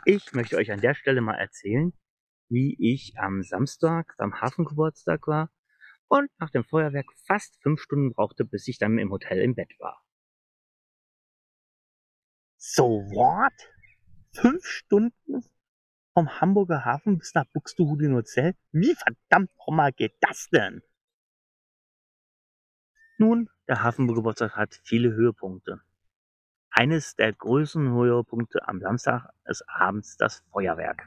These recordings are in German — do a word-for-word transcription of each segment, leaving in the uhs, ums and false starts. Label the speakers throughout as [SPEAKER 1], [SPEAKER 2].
[SPEAKER 1] Ich möchte euch an der Stelle mal erzählen, wie ich am Samstag beim Hafengeburtstag war und nach dem Feuerwerk fast fünf Stunden brauchte, bis ich dann im Hotel im Bett war.
[SPEAKER 2] So what? Fünf Stunden vom Hamburger Hafen bis nach Buxtehude in Hotel? Wie verdammt nochmal geht das denn?
[SPEAKER 1] Nun, der Hafengeburtstag hat viele Höhepunkte. Eines der größten Höhepunkte am Samstag ist abends das Feuerwerk.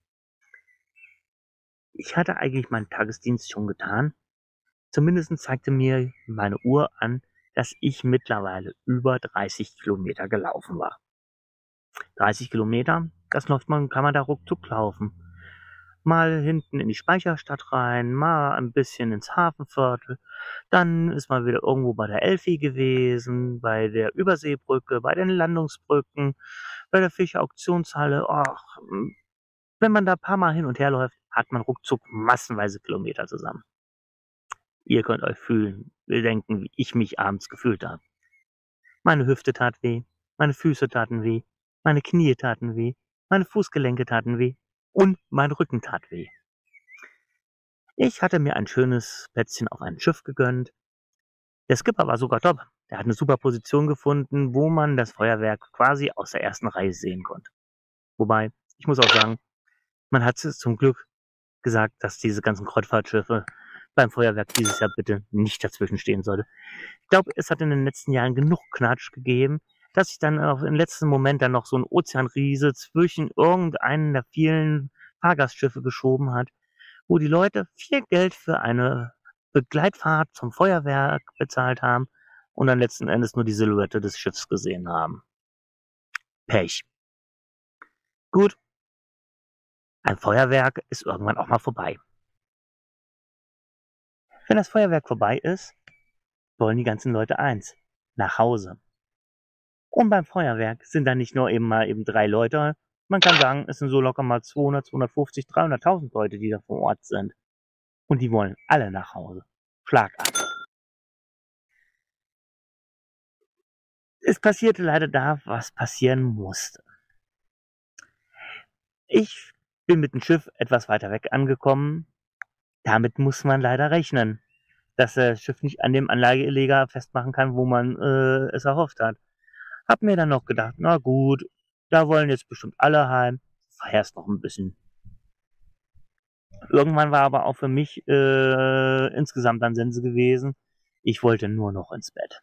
[SPEAKER 1] Ich hatte eigentlich meinen Tagesdienst schon getan. Zumindest zeigte mir meine Uhr an, dass ich mittlerweile über dreißig Kilometer gelaufen war. dreißig Kilometer, das läuft man, kann man da ruckzuck laufen. Mal hinten in die Speicherstadt rein, mal ein bisschen ins Hafenviertel. Dann ist man wieder irgendwo bei der Elfi gewesen, bei der Überseebrücke, bei den Landungsbrücken, bei der Fischer-Auktionshalle. Och, wenn man da ein paar Mal hin und her läuft, hat man ruckzuck massenweise Kilometer zusammen. Ihr könnt euch fühlen, denken, wie ich mich abends gefühlt habe. Meine Hüfte tat weh, meine Füße taten weh, meine Knie taten weh, meine Fußgelenke taten weh und mein Rücken tat weh. Ich hatte mir ein schönes Plätzchen auf einem Schiff gegönnt. Der Skipper war sogar top. Der hat eine super Position gefunden, wo man das Feuerwerk quasi aus der ersten Reihe sehen konnte. Wobei, ich muss auch sagen, man hat es zum Glück gesagt, dass diese ganzen Kreuzfahrtschiffe beim Feuerwerk dieses Jahr bitte nicht dazwischen stehen sollte. Ich glaube, es hat in den letzten Jahren genug Knatsch gegeben, dass sich dann auch im letzten Moment dann noch so ein Ozeanriese zwischen irgendeinen der vielen Fahrgastschiffe geschoben hat, wo die Leute viel Geld für eine Begleitfahrt zum Feuerwerk bezahlt haben und dann letzten Endes nur die Silhouette des Schiffs gesehen haben. Pech. Gut, ein Feuerwerk ist irgendwann auch mal vorbei. Wenn das Feuerwerk vorbei ist, wollen die ganzen Leute eins: nach Hause. Und beim Feuerwerk sind dann nicht nur eben mal eben drei Leute, man kann sagen, es sind so locker mal zweihundert, zweihundertfünfzig, dreihunderttausend Leute, die da vor Ort sind. Und die wollen alle nach Hause. Schlagartig. Es passierte leider da, was passieren musste. Ich bin mit dem Schiff etwas weiter weg angekommen. Damit muss man leider rechnen, dass das Schiff nicht an dem Anlegeleger festmachen kann, wo man äh, es erhofft hat. Hab mir dann noch gedacht, na gut, da wollen jetzt bestimmt alle heim, feierst noch ein bisschen. Irgendwann war aber auch für mich äh, insgesamt dann Sense gewesen. Ich wollte nur noch ins Bett.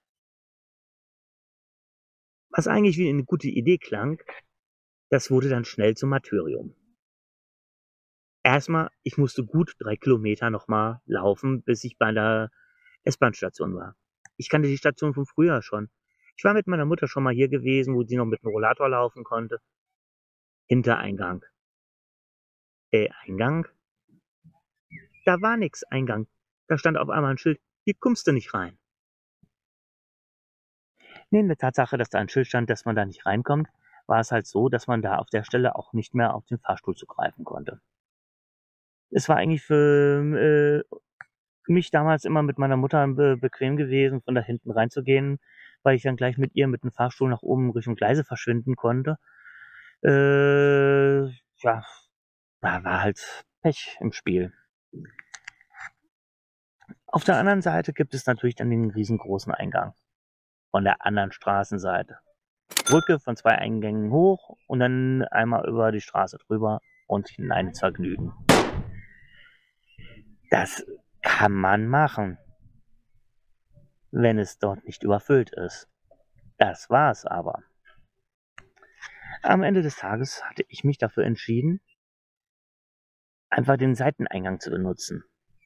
[SPEAKER 1] Was eigentlich wie eine gute Idee klang, das wurde dann schnell zum Martyrium. Erstmal, ich musste gut drei Kilometer nochmal laufen, bis ich bei der S-Bahn-Station war. Ich kannte die Station von früher schon. Ich war mit meiner Mutter schon mal hier gewesen, wo sie noch mit dem Rollator laufen konnte. Hintereingang. Äh, Eingang? Da war nix Eingang. Da stand auf einmal ein Schild, hier kommst du nicht rein. Neben der Tatsache, dass da ein Schild stand, dass man da nicht reinkommt, war es halt so, dass man da auf der Stelle auch nicht mehr auf den Fahrstuhl zugreifen konnte. Es war eigentlich für äh, mich damals immer mit meiner Mutter be bequem gewesen, von da hinten reinzugehen, weil ich dann gleich mit ihr mit dem Fahrstuhl nach oben Richtung Gleise verschwinden konnte. Äh, ja, da war halt Pech im Spiel. Auf der anderen Seite gibt es natürlich dann den riesengroßen Eingang von der anderen Straßenseite. Brücke von zwei Eingängen hoch und dann einmal über die Straße drüber und hinein ins Vergnügen. Das kann man machen, wenn es dort nicht überfüllt ist. Das war es aber. Am Ende des Tages hatte ich mich dafür entschieden, einfach den Seiteneingang zu benutzen.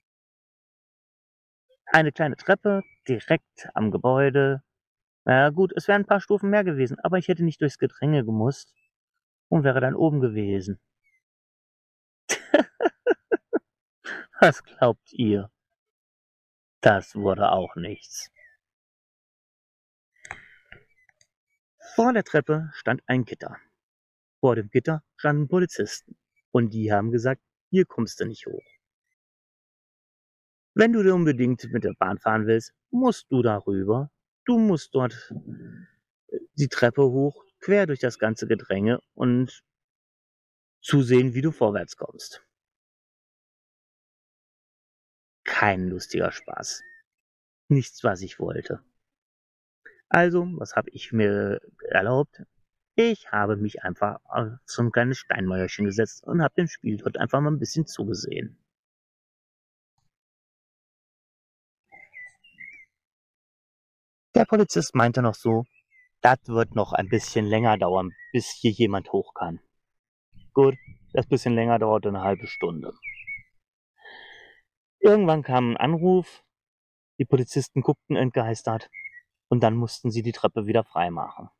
[SPEAKER 1] Eine kleine Treppe direkt am Gebäude. Na gut, es wären ein paar Stufen mehr gewesen, aber ich hätte nicht durchs Gedränge gemusst und wäre dann oben gewesen. Was glaubt ihr? Das wurde auch nichts. Vor der Treppe stand ein Gitter. Vor dem Gitter standen Polizisten. Und die haben gesagt, hier kommst du nicht hoch. Wenn du unbedingt mit der Bahn fahren willst, musst du darüber. Du musst dort die Treppe hoch, quer durch das ganze Gedränge und zusehen, wie du vorwärts kommst. Kein lustiger Spaß. Nichts, was ich wollte. Also, was habe ich mir erlaubt? Ich habe mich einfach auf so ein kleines Steinmäuerchen gesetzt und habe dem Spiel dort einfach mal ein bisschen zugesehen. Der Polizist meinte noch so, das wird noch ein bisschen länger dauern, bis hier jemand hoch kann. Gut, das bisschen länger dauerte eine halbe Stunde. Irgendwann kam ein Anruf, die Polizisten guckten entgeistert und dann mussten sie die Treppe wieder freimachen.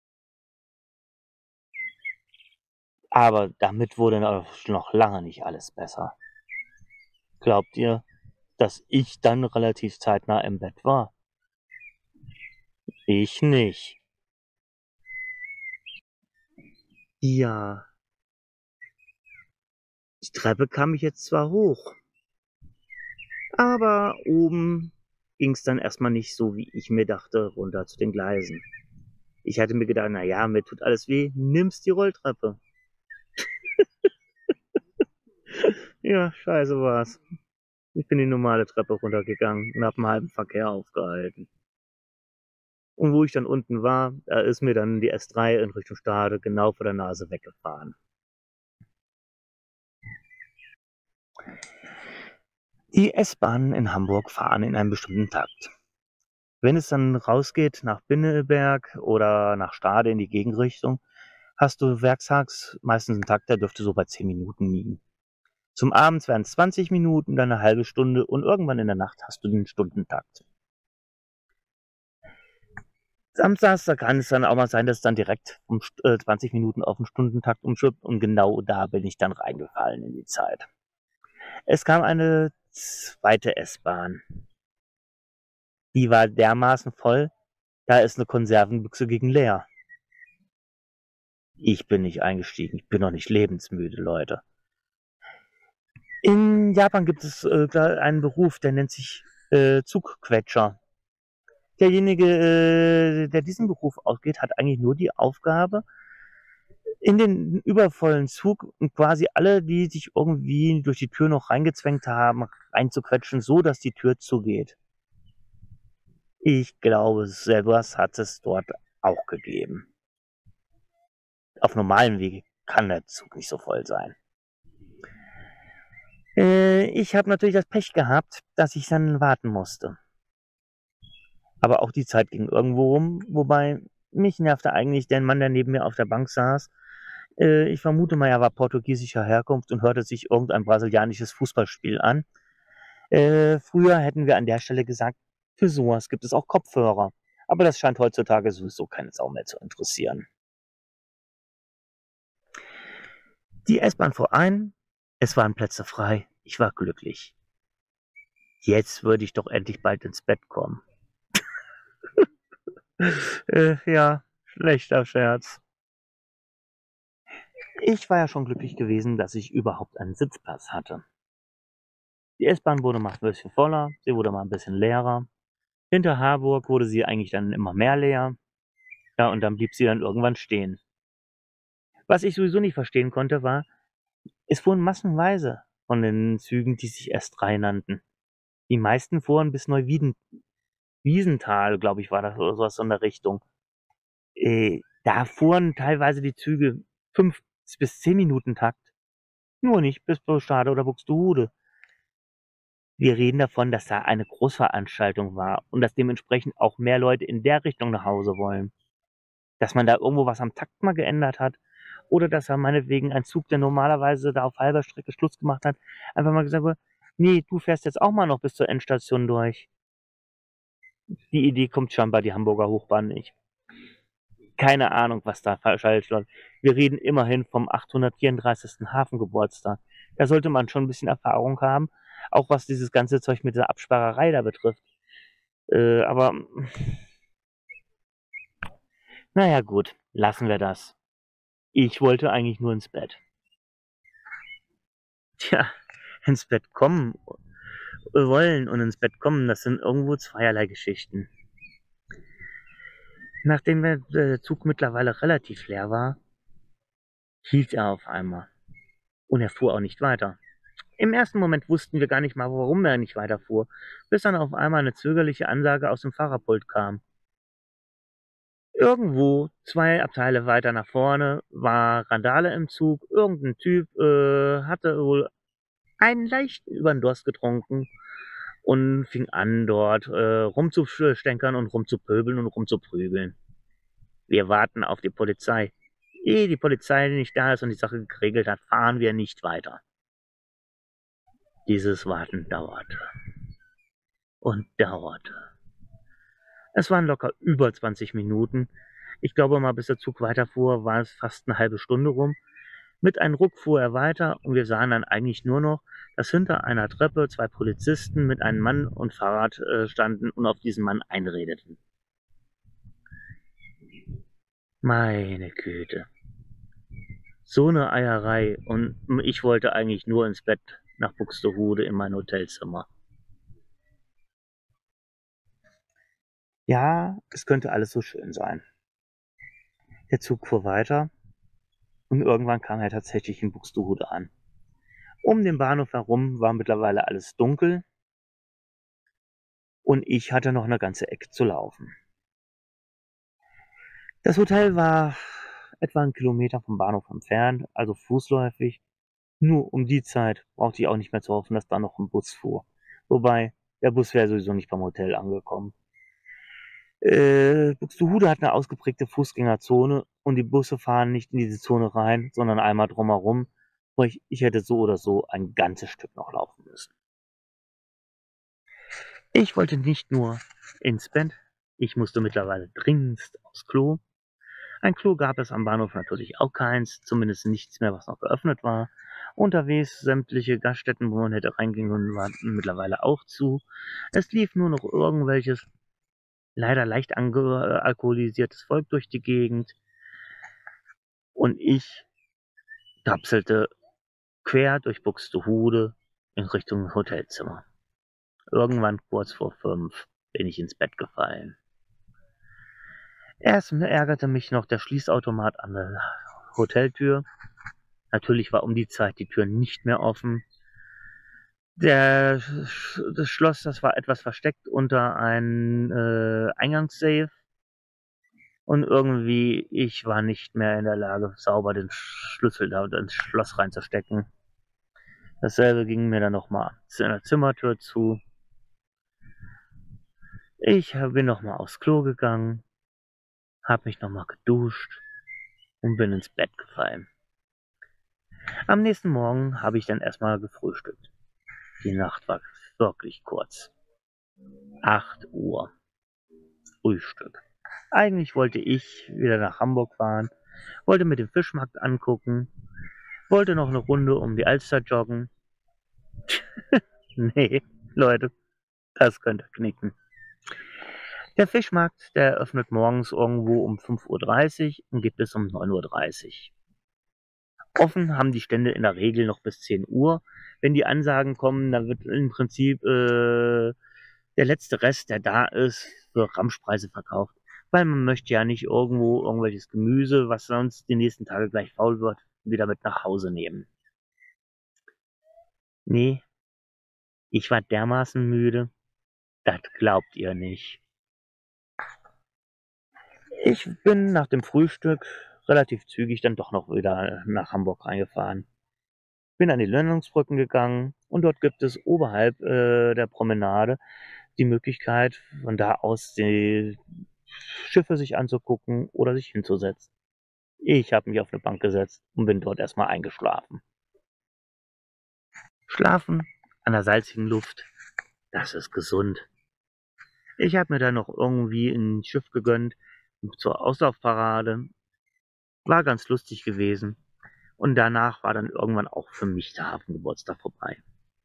[SPEAKER 1] Aber damit wurde noch lange nicht alles besser. Glaubt ihr, dass ich dann relativ zeitnah im Bett war? Ich nicht. Ja, die Treppe kam ich jetzt zwar hoch, aber oben ging's dann erstmal nicht so, wie ich mir dachte, runter zu den Gleisen. Ich hatte mir gedacht, na ja, mir tut alles weh, nimmst die Rolltreppe. Ja, scheiße war's. Ich bin die normale Treppe runtergegangen und hab einen halben Verkehr aufgehalten. Und wo ich dann unten war, da ist mir dann die S drei in Richtung Stade genau vor der Nase weggefahren. Die S-Bahnen in Hamburg fahren in einem bestimmten Takt. Wenn es dann rausgeht nach Pinneberg oder nach Stade in die Gegenrichtung, hast du werktags meistens einen Takt, der dürfte so bei zehn Minuten liegen. Zum Abends werden es zwanzig Minuten, dann eine halbe Stunde und irgendwann in der Nacht hast du den Stundentakt. Samstags, da kann es dann auch mal sein, dass es dann direkt um äh, zwanzig Minuten auf den Stundentakt umschwippt und genau da bin ich dann reingefallen in die Zeit. Es kam eine zweite S-Bahn. Die war dermaßen voll, da ist eine Konservenbüchse gegen leer. Ich bin nicht eingestiegen, ich bin noch nicht lebensmüde, Leute. In Japan gibt es äh, einen Beruf, der nennt sich äh, Zugquetscher. Derjenige, äh, der diesen Beruf ausgeht, hat eigentlich nur die Aufgabe, in den übervollen Zug quasi alle, die sich irgendwie durch die Tür noch reingezwängt haben, reinzuquetschen, so dass die Tür zugeht. Ich glaube, sowas hat es dort auch gegeben. Auf normalem Wege kann der Zug nicht so voll sein. Äh, ich habe natürlich das Pech gehabt, dass ich dann warten musste. Aber auch die Zeit ging irgendwo rum, wobei mich nervte eigentlich der Mann, der neben mir auf der Bank saß. Äh, ich vermute mal, er war portugiesischer Herkunft und hörte sich irgendein brasilianisches Fußballspiel an. Äh, früher hätten wir an der Stelle gesagt, für sowas gibt es auch Kopfhörer. Aber das scheint heutzutage sowieso keine Sau mehr zu interessieren. Die S-Bahn fuhr ein, es waren Plätze frei, ich war glücklich. Jetzt würde ich doch endlich bald ins Bett kommen. äh, ja, schlechter Scherz. Ich war ja schon glücklich gewesen, dass ich überhaupt einen Sitzplatz hatte. Die S-Bahn wurde mal ein bisschen voller, sie wurde mal ein bisschen leerer. Hinter Harburg wurde sie eigentlich dann immer mehr leer. Ja, und dann blieb sie dann irgendwann stehen. Was ich sowieso nicht verstehen konnte, war, es fuhren massenweise von den Zügen, die sich S drei nannten. Die meisten fuhren bis Neuwieden, Wiesenthal, glaube ich, war das oder sowas in der Richtung. Äh, da fuhren teilweise die Züge fünf bis zehn Minuten Takt. Nur nicht bis Stade oder Buxtehude. Wir reden davon, dass da eine Großveranstaltung war und dass dementsprechend auch mehr Leute in der Richtung nach Hause wollen. Dass man da irgendwo was am Takt mal geändert hat oder dass er meinetwegen ein Zug, der normalerweise da auf halber Strecke Schluss gemacht hat, einfach mal gesagt wurde, nee, du fährst jetzt auch mal noch bis zur Endstation durch. Die Idee kommt scheinbar die Hamburger Hochbahn nicht. Keine Ahnung, was da falsch läuft. Wir reden immerhin vom achthundertvierunddreißigsten Hafengeburtstag. Da sollte man schon ein bisschen Erfahrung haben, auch was dieses ganze Zeug mit der Absperrerei da betrifft. Äh, aber naja gut, lassen wir das. Ich wollte eigentlich nur ins Bett. Tja, ins Bett kommen wollen und ins Bett kommen, das sind irgendwo zweierlei Geschichten. Nachdem der Zug mittlerweile relativ leer war, hielt er auf einmal. Und er fuhr auch nicht weiter. Im ersten Moment wussten wir gar nicht mal, warum er nicht weiterfuhr, bis dann auf einmal eine zögerliche Ansage aus dem Fahrerpult kam. Irgendwo zwei Abteile weiter nach vorne war Randale im Zug. Irgendein Typ äh, hatte wohl einen leichten Überdurst getrunken und fing an, dort äh, rumzustänkern und rumzupöbeln und rumzuprügeln. Wir warten auf die Polizei. Ehe die Polizei nicht da ist und die Sache geregelt hat, fahren wir nicht weiter. Dieses Warten dauerte und dauerte. Es waren locker über zwanzig Minuten. Ich glaube mal, bis der Zug weiterfuhr, war es fast eine halbe Stunde rum. Mit einem Ruck fuhr er weiter und wir sahen dann eigentlich nur noch, dass hinter einer Treppe zwei Polizisten mit einem Mann und Fahrrad äh, standen und auf diesen Mann einredeten. Meine Güte. So eine Eierei. Und ich wollte eigentlich nur ins Bett nach Buxtehude in mein Hotelzimmer. Ja, es könnte alles so schön sein. Der Zug fuhr weiter und irgendwann kam er tatsächlich in Buxtehude an. Um den Bahnhof herum war mittlerweile alles dunkel und ich hatte noch eine ganze Ecke zu laufen. Das Hotel war etwa einen Kilometer vom Bahnhof entfernt, also fußläufig. Nur um die Zeit brauchte ich auch nicht mehr zu hoffen, dass da noch ein Bus fuhr. Wobei, der Bus wäre sowieso nicht beim Hotel angekommen. Äh, Buxtehude hat eine ausgeprägte Fußgängerzone und die Busse fahren nicht in diese Zone rein, sondern einmal drumherum. Sprich, ich hätte so oder so ein ganzes Stück noch laufen müssen. Ich wollte nicht nur ins Bett, ich musste mittlerweile dringendst aufs Klo. Ein Klo gab es am Bahnhof natürlich auch keins, zumindest nichts mehr, was noch geöffnet war. Unterwegs sämtliche Gaststätten, wo man hätte reingehen können, waren mittlerweile auch zu. Es lief nur noch irgendwelches leider leicht alkoholisiertes Volk durch die Gegend. Und ich tapselte quer durch Buxtehude in Richtung Hotelzimmer. Irgendwann kurz vor fünf bin ich ins Bett gefallen. Erst ärgerte mich noch der Schließautomat an der Hoteltür. Natürlich war um die Zeit die Tür nicht mehr offen. Der, das Schloss, das war etwas versteckt unter einem äh, Eingangssafe. Und irgendwie, ich war nicht mehr in der Lage, sauber den Schlüssel da ins Schloss reinzustecken. Dasselbe ging mir dann nochmal in der Zimmertür zu. Ich bin nochmal aufs Klo gegangen, habe mich nochmal geduscht und bin ins Bett gefallen. Am nächsten Morgen habe ich dann erstmal gefrühstückt. Die Nacht war wirklich kurz. acht Uhr. Frühstück. Eigentlich wollte ich wieder nach Hamburg fahren, wollte mir den Fischmarkt angucken, wollte noch eine Runde um die Alster joggen. Nee, Leute, das könnt ihr knicken. Der Fischmarkt, der öffnet morgens irgendwo um fünf Uhr dreißig und geht bis um neun Uhr dreißig. Offen haben die Stände in der Regel noch bis zehn Uhr. Wenn die Ansagen kommen, dann wird im Prinzip äh, der letzte Rest, der da ist, für Ramschpreise verkauft. Weil man möchte ja nicht irgendwo irgendwelches Gemüse, was sonst die nächsten Tage gleich faul wird, wieder mit nach Hause nehmen. Nee, ich war dermaßen müde, das glaubt ihr nicht. Ich bin nach dem Frühstück relativ zügig dann doch noch wieder nach Hamburg reingefahren. Bin an die Landungsbrücken gegangen und dort gibt es oberhalb äh, der Promenade die Möglichkeit, von da aus die Schiffe sich anzugucken oder sich hinzusetzen. Ich habe mich auf eine Bank gesetzt und bin dort erstmal eingeschlafen. Schlafen an der salzigen Luft, das ist gesund. Ich habe mir dann noch irgendwie ein Schiff gegönnt zur Auslaufparade. War ganz lustig gewesen. Und danach war dann irgendwann auch für mich der Hafengeburtstag vorbei.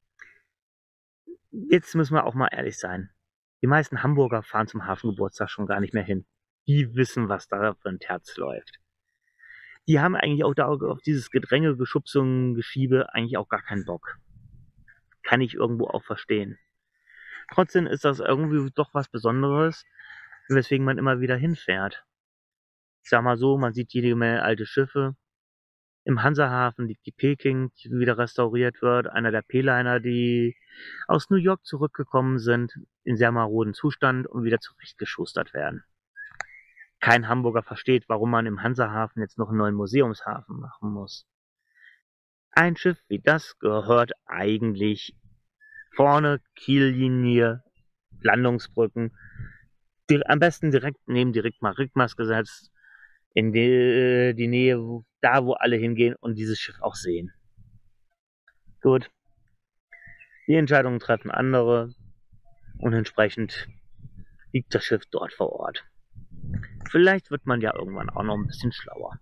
[SPEAKER 1] Jetzt müssen wir auch mal ehrlich sein. Die meisten Hamburger fahren zum Hafengeburtstag schon gar nicht mehr hin. Die wissen, was da für ein Terz läuft. Die haben eigentlich auch da auf dieses Gedränge, Geschubse und Geschiebe eigentlich auch gar keinen Bock. Kann ich irgendwo auch verstehen. Trotzdem ist das irgendwie doch was Besonderes, weswegen man immer wieder hinfährt. Ich sag mal so, man sieht jede Menge alte Schiffe. Im Hansahafen liegt die Peking, die wieder restauriert wird, einer der P-Liner, die aus New York zurückgekommen sind, in sehr maroden Zustand und wieder zurechtgeschustert werden. Kein Hamburger versteht, warum man im Hansahafen jetzt noch einen neuen Museumshafen machen muss. Ein Schiff wie das gehört eigentlich vorne, Kiellinie, Landungsbrücken, die, am besten direkt neben die Rigmas gesetzt, in die, die Nähe, wo, da wo alle hingehen und dieses Schiff auch sehen. Gut. Die Entscheidungen treffen andere und entsprechend liegt das Schiff dort vor Ort. Vielleicht wird man ja irgendwann auch noch ein bisschen schlauer.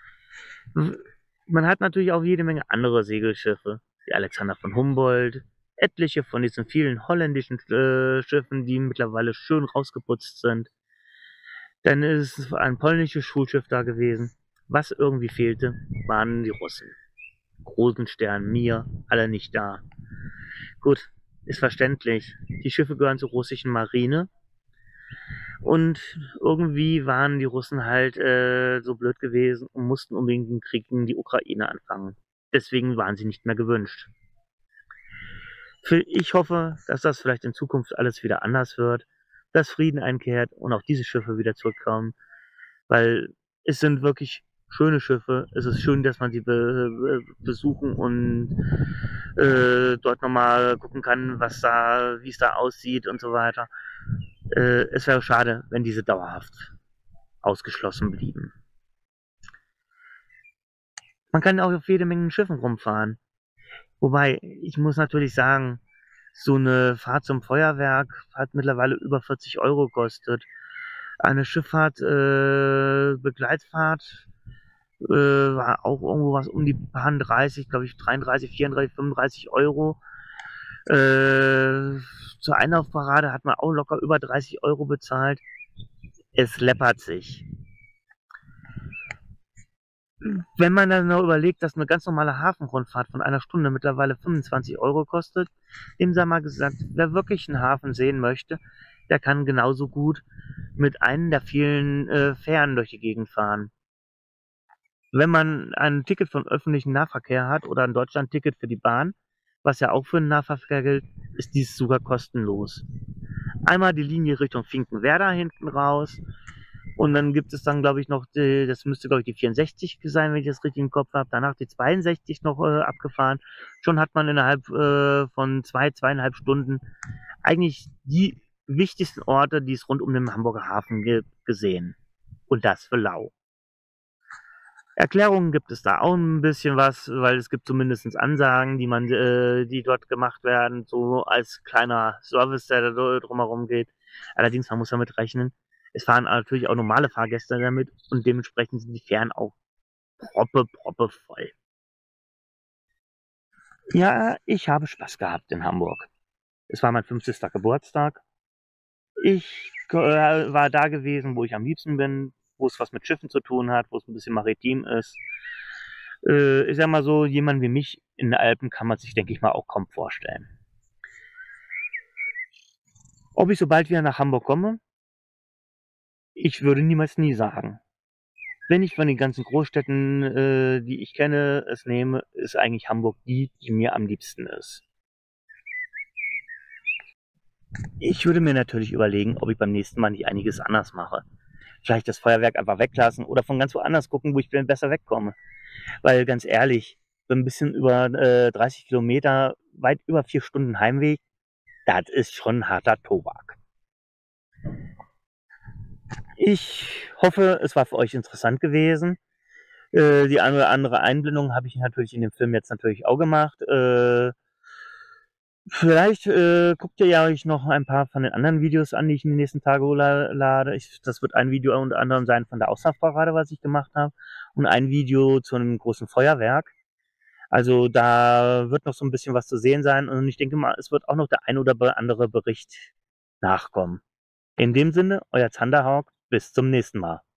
[SPEAKER 1] Man hat natürlich auch jede Menge andere Segelschiffe, wie Alexander von Humboldt, etliche von diesen vielen holländischen äh, Schiffen, die mittlerweile schön rausgeputzt sind. Dann ist ein polnisches Schulschiff da gewesen. Was irgendwie fehlte, waren die Russen. Rosenstern, Mir, alle nicht da. Gut, ist verständlich. Die Schiffe gehören zur russischen Marine. Und irgendwie waren die Russen halt äh, so blöd gewesen und mussten unbedingt den Krieg gegen die Ukraine anfangen. Deswegen waren sie nicht mehr gewünscht. Ich hoffe, dass das vielleicht in Zukunft alles wieder anders wird, dass Frieden einkehrt und auch diese Schiffe wieder zurückkommen, weil es sind wirklich schöne Schiffe. Es ist schön, dass man sie be besuchen und äh, dort nochmal gucken kann, was da, wie es da aussieht und so weiter. Äh, es wäre schade, wenn diese dauerhaft ausgeschlossen blieben. Man kann auch auf jede Menge Schiffen rumfahren. Wobei, ich muss natürlich sagen, so eine Fahrt zum Feuerwerk hat mittlerweile über vierzig Euro gekostet. Eine Schifffahrt, äh, Begleitfahrt, äh, war auch irgendwo was um die paar dreißig, glaube ich, dreiunddreißig, vierunddreißig, fünfunddreißig Euro. Äh, zur Einlaufparade hat man auch locker über dreißig Euro bezahlt. Es läppert sich. Wenn man dann noch überlegt, dass eine ganz normale Hafenrundfahrt von einer Stunde mittlerweile fünfundzwanzig Euro kostet, dem sei mal gesagt, wer wirklich einen Hafen sehen möchte, der kann genauso gut mit einem der vielen äh, Fähren durch die Gegend fahren. Wenn man ein Ticket von öffentlichem Nahverkehr hat oder ein Deutschland-Ticket für die Bahn, was ja auch für den Nahverkehr gilt, ist dies sogar kostenlos. Einmal die Linie Richtung Finkenwerder hinten raus. Und dann gibt es dann, glaube ich, noch, die, das müsste, glaube ich, die vierundsechzig sein, wenn ich das richtig im Kopf habe. Danach die zweiundsechzig noch äh, abgefahren. Schon hat man innerhalb äh, von zwei, zweieinhalb Stunden eigentlich die wichtigsten Orte, die es rund um den Hamburger Hafen gibt, gesehen. Und das für lau. Erklärungen gibt es da auch ein bisschen was, weil es gibt zumindest Ansagen, die man, äh, die dort gemacht werden, so als kleiner Service, der da drumherum geht. Allerdings, man muss damit rechnen, es fahren natürlich auch normale Fahrgäste damit und dementsprechend sind die Fähren auch proppe, proppe voll. Ja, ich habe Spaß gehabt in Hamburg. Es war mein fünfzigster Geburtstag. Ich äh, war da gewesen, wo ich am liebsten bin, wo es was mit Schiffen zu tun hat, wo es ein bisschen maritim ist. Äh, ich sag mal so, jemand wie mich in den Alpen kann man sich, denke ich mal, auch kaum vorstellen. Ob ich so bald wieder nach Hamburg komme? Ich würde niemals nie sagen. Wenn ich von den ganzen Großstädten, äh, die ich kenne, es nehme, ist eigentlich Hamburg die, die mir am liebsten ist. Ich würde mir natürlich überlegen, ob ich beim nächsten Mal nicht einiges anders mache. Vielleicht das Feuerwerk einfach weglassen oder von ganz woanders gucken, wo ich besser wegkomme. Weil ganz ehrlich, so ein bisschen über äh, dreißig Kilometer, weit über vier Stunden Heimweg, das ist schon harter Tobak. Ich hoffe, es war für euch interessant gewesen. Äh, die eine oder andere Einblendung habe ich natürlich in dem Film jetzt natürlich auch gemacht. Äh, vielleicht äh, guckt ihr ja euch noch ein paar von den anderen Videos an, die ich in den nächsten Tagen lade. Ich, das wird ein Video unter anderem sein von der Auslaufparade, was ich gemacht habe, und ein Video zu einem großen Feuerwerk. Also da wird noch so ein bisschen was zu sehen sein und ich denke mal, es wird auch noch der ein oder andere Bericht nachkommen. In dem Sinne, euer Thunderhawk, bis zum nächsten Mal.